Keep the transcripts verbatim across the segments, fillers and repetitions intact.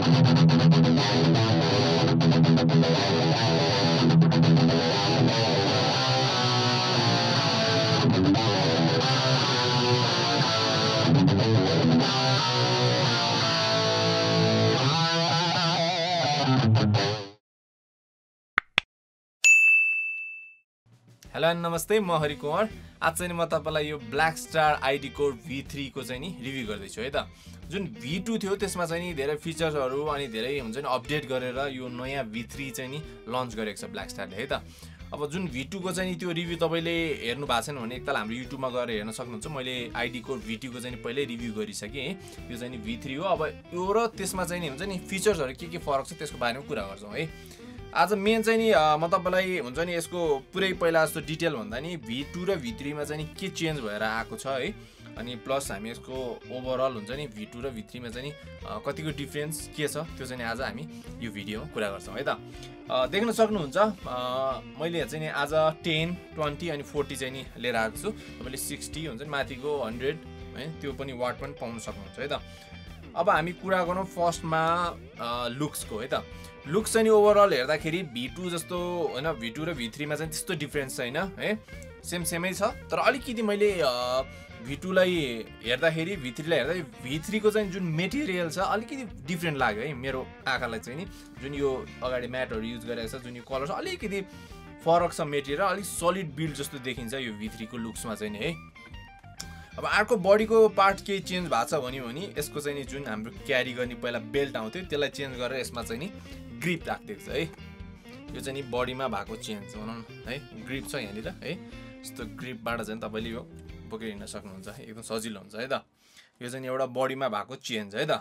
Hello नमस्ते, म हरि कुमार। आज चाहिँ म तपाईलाई यो ब्ल्याक स्टार आइडी कोड भी थ्री को चाहिँ नि रिभ्यू गर्दैछु है त। जुन भी टू थियो त्यसमा चाहिँ नि धेरै फिचर्सहरू अनि धेरै हुन्छ नि अपडेट गरेर यो नयाँ भी थ्री चाहिँ नि लन्च गरेको छ ब्ल्याक स्टारले है त। अब जुन भी टू को चाहिँ नि त्यो रिभ्यू तपाईले हेर्नु भएको छैन भने एकताल हाम्रो युट्युबमा गएर हेर्न सक्नुहुन्छ। मैले आइडी कोड भी टू को चाहिँ पहिल्यै रिभ्यू गरिसकेँ। यो चाहिँ नि भी थ्री हो। अब यो र त्यसमा चाहिँ नि हुन्छ नि फिचर्सहरू के के फरक छ त्यसको बारेमा कुरा गर्छौँ है। आज मेन चाहिँ नि म तपाईलाई हुन्छ नि यसको पुरै पहिला जस्तो डिटेल भन्दा नि भी टू र भी थ्री मा चाहिँ नि के चेन्ज भएर आएको छ है। अनि प्लस हामी यसको ओभरअल हुन्छ नि भी टू र भी थ्री मा चाहिँ नि कतिको डिफरेन्स के छ त्यो चाहिँ नि आज हामी यो भिडियोमा कुरा गर्छौँ है त। देख्न सक्नुहुन्छ मैले चाहिँ नि आज टेन ट्वेन्टी अनि फोर्टी चाहिँ नि लिएर आएको छु। तपाईँले सिक्सटी हुन्छ नि माथिको हन्ड्रेड है त्यो पनि वाट पनि पाउन सक्नुहुन्छ है त। अब हामी कुरा गरौँ फर्स्टमा लुक्सको है त। लुक्स चाहिँ नि ओभरअल हेर्दाखेरि भी टू जस्तो होइन, भी टू र भी थ्री मा चाहिँ त्यस्तो डिफरेन्स छैन है, सेम सेमै छ। तर अलिकति मैले भी टू लाई हेर्दाखेरि भी थ्री लाई हेर्दाखेरि भी थ्री को चाहिँ जुन मेटेरियल छ अलिकति डिफरेन्ट लाग्यो है मेरो आँखालाई चाहिँ नि। जुन यो अगाडि म्याटहरू युज गरेको छ, जुन यो कलर छ अलिकति फरक छ मेटेरियल, अलिक सलिड बिल्ड जस्तो देखिन्छ यो भी थ्री को लुक्समा चाहिँ नि है। अब अर्को बडीको पार्ट केही चेन्ज भएको छ भन्यो भने यसको चाहिँ नि जुन हाम्रो क्यारी गर्ने पहिला बेल्ट आउँथ्यो त्यसलाई चेन्ज गरेर यसमा चाहिँ नि ग्रिप राखिदिएको छ है। यो चाहिँ नि बडीमा भएको चेन्ज भनौँ है, ग्रिप छ यहाँनिर है। यस्तो ग्रिपबाट चाहिँ तपाईँले यो बोकेर हिँड्न सक्नुहुन्छ, एकदम सजिलो हुन्छ है त। यो चाहिँ एउटा बडीमा भएको चेन्ज है त।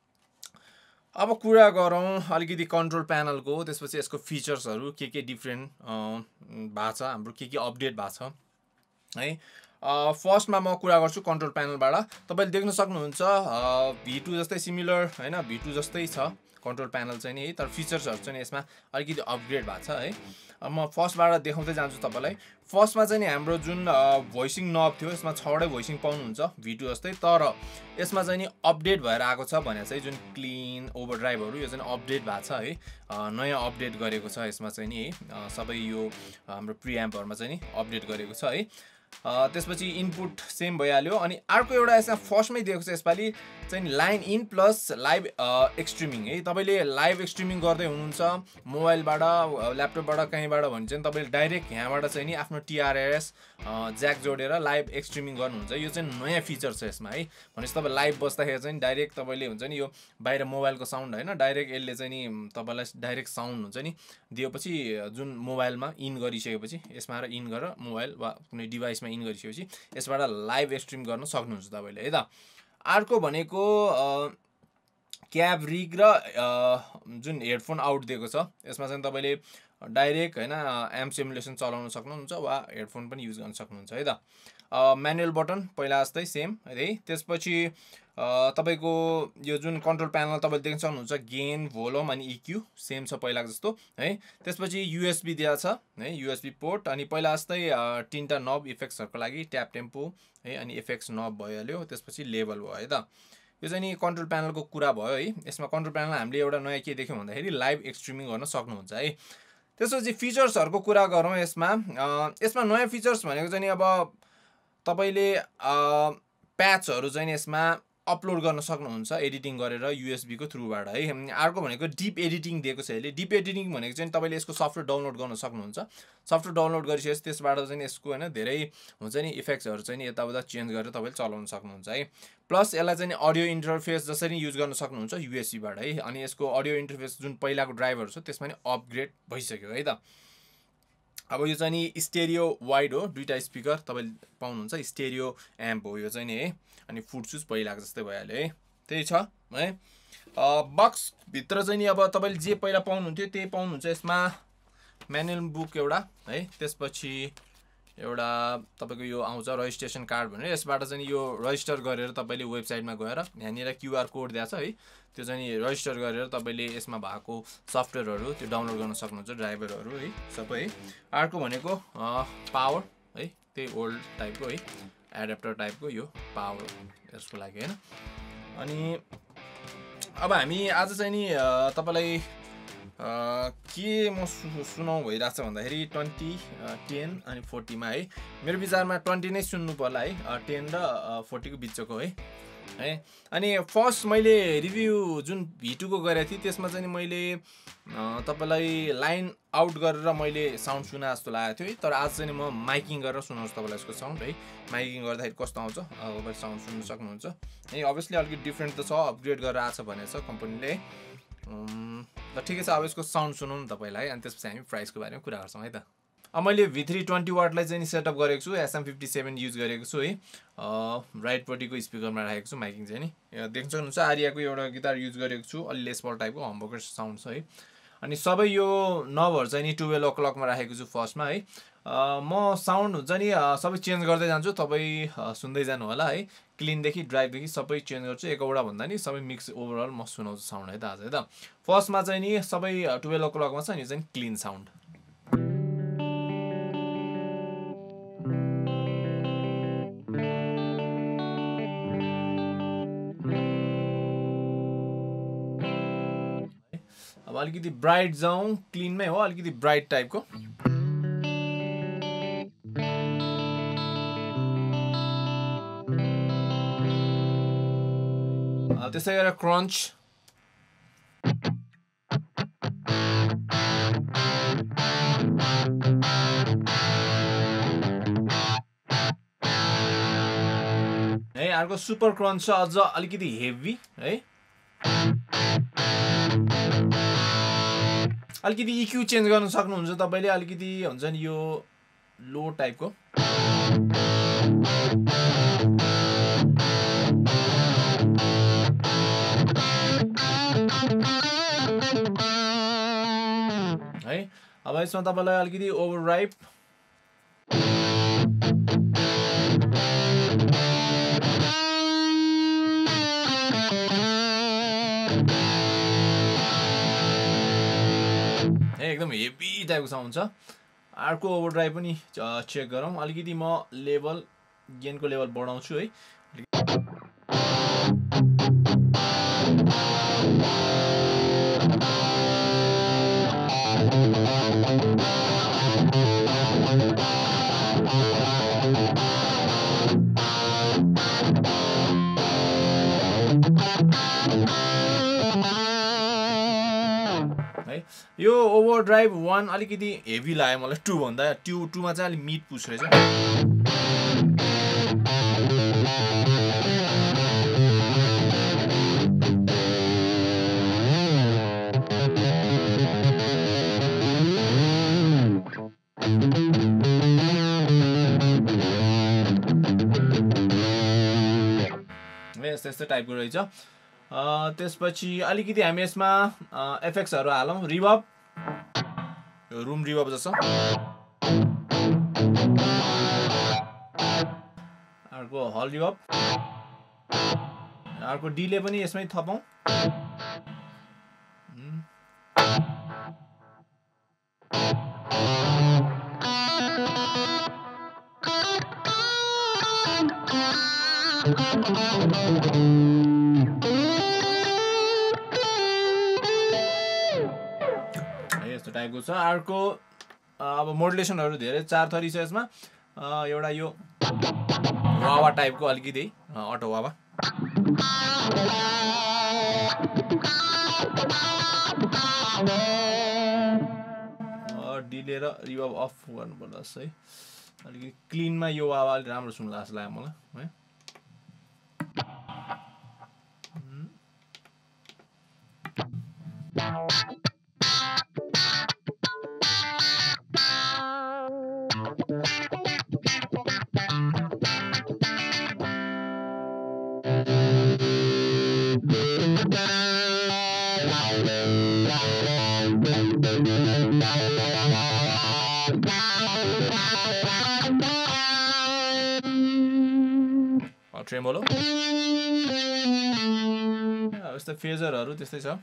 अब कुरा गरौँ अलिकति कन्ट्रोल प्यानलको, त्यसपछि यसको फिचर्सहरू के के डिफ्रेन्ट भएको छ, हाम्रो के के अपडेट भएको छ है। फर्स्टमा म कुरा गर्छु कन्ट्रोल प्यानलबाट। तपाईँले देख्न सक्नुहुन्छ भी टू जस्तै सिमिलर होइन, भी टू जस्तै छ कन्ट्रोल प्यानल चाहिँ नि है। तर फिचर्सहरू चाहिँ यसमा अलिकति अपग्रेड भएको छ है। अब म फर्स्टबाट देखाउँदै जान्छु तपाईँलाई। फर्स्टमा चाहिँ नि हाम्रो जुन भोइसिङ नब थियो यसमा छवटै भोइसिङ पाउनुहुन्छ भी टू जस्तै। तर यसमा चाहिँ नि अपडेट भएर आएको छ भने चाहिँ जुन क्लिन ओभरड्राइभहरू यो चाहिँ अपडेट भएको छ है, नयाँ अपडेट गरेको छ यसमा चाहिँ नि है। सबै यो हाम्रो प्रिएम्पहरूमा चाहिँ नि अपडेट गरेको छ है। त्यसपछि इनपुट सेम भइहाल्यो। अनि अर्को एउटा यसमा फर्स्टमै दिएको छ यसपालि चाहिँ line in plus live streaming है। तपाईँले लाइभ एक्सट्रिमिङ गर्दै हुनुहुन्छ मोबाइलबाट ल्यापटपबाट कहीँबाट भने चाहिँ तपाईँले डाइरेक्ट यहाँबाट चाहिँ नि आफ्नो टिआरएस ज्याक जोडेर लाइभ एक्सट्रिमिङ गर्नुहुन्छ। यो चाहिँ नयाँ फिचर छ यसमा है। भनेपछि तपाईँ लाइभ बस्दाखेरि चाहिँ डाइरेक्ट तपाईँले हुन्छ नि यो बाहिर मोबाइलको साउन्ड होइन, डाइरेक्ट यसले चाहिँ नि तपाईँलाई डाइरेक्ट साउन्ड हुन्छ नि दिएपछि जुन मोबाइलमा इन गरिसकेपछि यसमा र इन गरेर मोबाइल वा कुनै डिभाइसमा इन गरिसकेपछि यसबाट लाइभ स्ट्रिम गर्न सक्नुहुन्छ तपाईँले है त। अर्को भनेको क्याब रिग र जुन हेडफोन आउट दिएको छ यसमा चाहिँ तपाईँले डाइरेक्ट होइन एम सिमुलेसन चलाउन सक्नुहुन्छ वा हेडफोन पनि युज गर्न सक्नुहुन्छ है त। म्यानुअल बटन पहिला जस्तै सेम है। त्यसपछि तपाईँको यो जुन कन्ट्रोल प्यानल तपाईँले देख्न सक्नुहुन्छ गेन भोल्युम अनि इक्यू सेम छ पहिलाको जस्तो है। त्यसपछि युएसबी दिएको छ है, युएसबी पोर्ट। अनि पहिला जस्तै तिनवटा नब इफेक्ट्सहरूको लागि ट्याप टेम्पो है, अनि इफेक्ट्स नब भइहाल्यो। त्यसपछि लेभल भयो है त। यो चाहिँ नि कन्ट्रोल प्यानलको कुरा भयो है। यसमा कन्ट्रोल प्यानल हामीले एउटा नयाँ के देख्यौँ भन्दाखेरि लाइभ एक्सट्रिमिङ गर्न सक्नुहुन्छ है। त्यसपछि फिचर्सहरूको कुरा गरौँ यसमा। यसमा नयाँ फिचर्स भनेको चाहिँ नि अब तपाईँले प्याचहरू चाहिँ नि यसमा अपलोड गर्न सक्नुहुन्छ एडिटिङ गरेर युएसबी को थ्रुबाट है। अर्को भनेको डिप एडिटिङ दिएको छ यसले। डिप एडिटिङ भनेको चाहिँ तपाईँले यसको सफ्टवेयर डाउनलोड गर्न सक्नुहुन्छ। सफ्टवेयर डाउनलोड गरिसकेपछि त्यसबाट चाहिँ यसको होइन धेरै हुन्छ नि इफेक्ट्सहरू चाहिँ नि यताउता चेन्ज गरेर तपाईँले चलाउन सक्नुहुन्छ है। प्लस यसलाई चाहिँ अडियो इन्टरफेस जसरी युज गर्न सक्नुहुन्छ युएसबीबाट है। अनि यसको अडियो इन्टरफेस जुन पहिलाको ड्राइभरहरू छ त्यसमा नि अपग्रेड भइसक्यो है त। अब यो चाहिँ नि स्टेरियो वाइड हो, दुईवटा स्पिकर तपाईँले पाउनुहुन्छ, स्टेरियो एम्प हो यो चाहिँ नि है। अनि फुट सुज पहिलाको जस्तै भइहाल्यो है, त्यही छ है। बक्सभित्र चाहिँ नि अब तपाईँले जे पहिला पाउनुहुन्थ्यो त्यही पाउनुहुन्छ। यसमा म्यानुअल बुक एउटा है, त्यसपछि एउटा तपाईँको यो आउँछ रजिस्ट्रेसन कार्ड भनेर। यसबाट चाहिँ यो रजिस्टर गरेर तपाईँले वेबसाइटमा गएर यहाँनिर क्युआर कोड दिएको छ है, त्यो चाहिँ नि रजिस्टर गरेर तपाईँले यसमा भएको सफ्टवेयरहरू त्यो डाउनलोड गर्न सक्नुहुन्छ, ड्राइभरहरू है सबै है। अर्को भनेको पावर है, त्यही ओल्ड टाइपको है एडाप्टर टाइपको यो पावर यसको लागि होइन। अनि अब हामी आज चाहिँ नि तपाईँलाई के म सुनाउँ भइरहेको छ भन्दाखेरि ट्वेन्टी टेन अनि फोर्टीमा है मेरो विचारमा ट्वेन्टी नै सुन्नु पर्ला है टेन र फोर्टीको बिचको है है अनि फर्स्ट मैले रिभ्यू जुन भी टू को गरेको थिएँ त्यसमा चाहिँ मैले तपाईँलाई लाइन आउट गरेर मैले साउन्ड सुना जस्तो लागेको थियो है तर आज चाहिँ म माइकिङ गरेर सुनाउँछु तपाईँलाई यसको साउन्ड है माइकिङ गर्दाखेरि कस्तो आउँछ तपाईँले साउन्ड सुन्नु सक्नुहुन्छ है अभियसली अलिकति डिफ्रेन्ट त छ अपग्रेड गरेर आएको छ भनेको छ कम्पनीले ल ठिकै छ अब यसको साउन्ड सुनौँ न तपाईँलाई अनि त्यसपछि हामी प्राइसको बारेमा कुरा गर्छौँ है त अब मैले भी थ्री ट्वेन्टी वाटलाई चाहिँ सेटअप गरेको छु एसएम फिफ्टी सेभेन युज गरेको छु है राइटपट्टिको स्पिकरमा राखेको छु माइकिङ चाहिँ नि देख्न सक्नुहुन्छ आर्याको एउटा गिटार युज गरेको छु अलि लेसपल टाइपको हम्बोकर साउन्ड छ है अनि सबै यो नबहरू चाहिँ नि टुवेल्भ ओ क्लकमा राखेको छु फर्स्टमा है म साउन्ड हुन्छ नि सबै चेन्ज गर्दै जान्छु तपाईँ सुन्दै जानु होला है क्लिनदेखि ड्राइभदेखि सबै चेन्ज गर्छु एकवटा भन्दा नि सबै मिक्स ओभरअल म सुनाउँछु साउन्ड है त आज है त फर्स्टमा चाहिँ नि सबै टुवेल्भ ओ क्लकमा छ नि चाहिँ क्लिन साउन्ड अब अलिकति ब्राइट जाउँ क्लिनमै हो अलिकति ब्राइट टाइपको त्यसै गरेर क्रन्च है अर्को सुपर क्रन्च छ अझ अलिकति हेभी है अलिकति इक्यू चेन्ज गर्न सक्नुहुन्छ तपाईँले अलिकति हुन्छ नि यो लो टाइपको है अब यसमा तपाईँलाई अलिकति ओभरराइप एकदम हेभी टाइपको साउन्ड छ अर्को ओभरड्राइभ पनि चेक गरौँ अलिकति म लेभल गेनको लेभल बढाउँछु है यो ओभरड्राइभ वान अलिकति हेभी लाग्यो मलाई टू भन्दा टू टूमा चाहिँ अलिक मिड पुछ रहेछ यस्तो यस्तो टाइपको रहेछ त्यसपछि अलिकति हामी यसमा एफेक्ट्सहरू हालौँ रिवर्ब रुम रिवर्ब जस्तो अर्को हल रिवर्ब अर्को डिले पनि यसमै थपौँ यस्तो टाइपको छ अर्को अब मोडुलेसनहरू धेरै चार थरी छ यसमा एउटा यो वावा टाइपको अलिकति अटो वावा डिले र रिवर्ब अफ गर्नुपर्छ है अलिकति क्लिनमा यो वावा अलिक राम्रो सुन्ला जस्तो लाग्यो मलाई है ट्रेमोलो यस्तो फेजरहरू त्यस्तै छ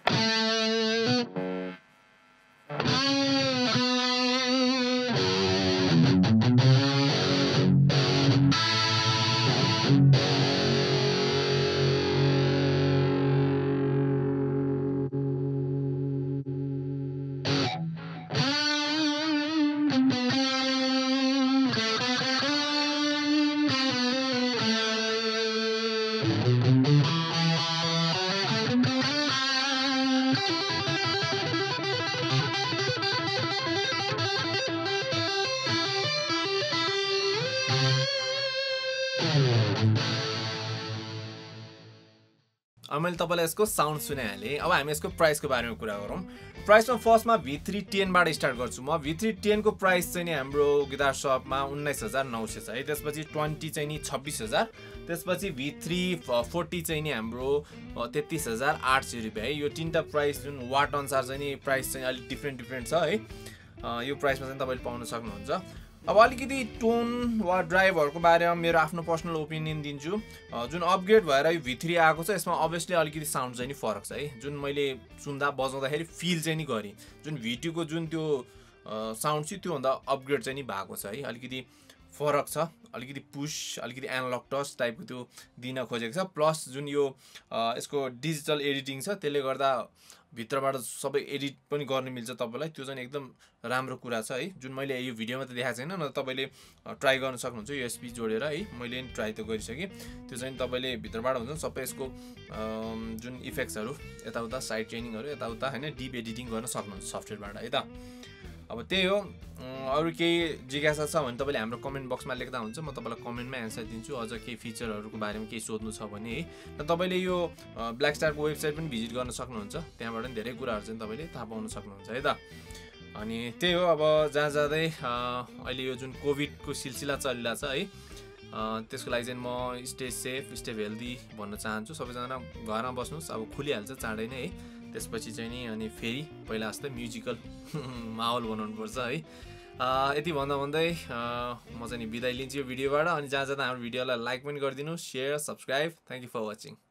अब मैले तपाईँलाई यसको साउन्ड सुनाइहालेँ। अब हामी यसको प्राइसको बारेमा कुरा गरौँ। प्राइसमा फर्स्टमा भी थ्री टेनबाट स्टार्ट गर्छु म। भी थ्री टेनको प्राइस चाहिँ नि हाम्रो गिटार सपमा उन्नाइस हजार नौ सय छ है। त्यसपछि ट्वेन्टी चाहिँ नि छब्बिस हजार। त्यसपछि भी थ्री फोर्टी चाहिँ नि हाम्रो तेत्तिस हजार आठ सय रुपियाँ है। यो तिनवटा प्राइस जुन वाट अनुसार चाहिँ नि प्राइस चाहिँ अलिक डिफ्रेन्ट डिफ्रेन्ट छ है। यो प्राइसमा चाहिँ तपाईँले पाउन सक्नुहुन्छ। अब अलिकति टोन वा ड्राइभहरूको बारेमा मेरो आफ्नो पर्सनल ओपिनियन दिन्छु। जुन अपग्रेड भएर यो भी थ्री आएको छ यसमा अभियसली अलिकति साउन्ड चाहिँ नि फरक छ है। जुन मैले सुन्दा बजाउँदाखेरि फिल चाहिँ नि गरेँ। जुन भी टूको जुन त्यो साउन्ड चाहिँ त्योभन्दा अपग्रेड चाहिँ नि भएको छ है। अलिकति फरक छ, अलिकति पुस, अलिकति एनालग टच टाइपको त्यो दिन खोजेको छ। प्लस जुन यो यसको डिजिटल एडिटिङ छ त्यसले गर्दा भित्रबाट सबै एडिट पनि गर्न मिल्छ तपाईँलाई। त्यो चाहिँ एकदम राम्रो कुरा छ है। जुन मैले यो भिडियोमा त देखाएको छैन, न तपाईँले ट्राई गर्न सक्नुहुन्छ युएसबी जोडेर है। मैले नि ट्राई त गरिसकेँ। त्यो चाहिँ तपाईँले भित्रबाट हुन्छ सबै यसको जुन इफेक्ट्सहरू यताउता साइड चेनिङहरू यताउता होइन डिप एडिटिङ गर्न सक्नुहुन्छ सफ्टवेयरबाट है त। अब त्यही हो। अरू केही जिज्ञासा छ भने तपाईँले हाम्रो कमेन्ट बक्समा लेख्दा हुन्छ, म तपाईँलाई कमेन्टमा एन्सर दिन्छु। अझ केही फिचरहरूको बारेमा केही सोध्नु छ भने है। र तपाईँले यो ब्ल्याकस्टारको वेबसाइट पनि भिजिट गर्न सक्नुहुन्छ। त्यहाँबाट पनि धेरै कुराहरू चाहिँ तपाईँले थाहा पाउन सक्नुहुन्छ है त। अनि त्यही हो। अब जहाँ जाँदै अहिले यो जुन कोभिडको सिलसिला चलिरहेको छ है, त्यसको लागि चाहिँ म स्टे सेफ, स्टे हेल्दी भन्न चाहन्छु। सबैजना घरमा बस्नुहोस्। अब खुलिहाल्छ चाँडै नै है। त्यसपछि चाहिँ नि अनि फेरि पहिला जस्तै म्युजिकल माहौल बनाउनुपर्छ है। यति भन्दा भन्दै म चाहिँ नि बिदाइ लिन्छु यो भिडियोबाट। अनि जहाँ जाँदा हाम्रो भिडियोलाई लाइक पनि गरिदिनुहोस्, share, subscribe. Thank you for watching.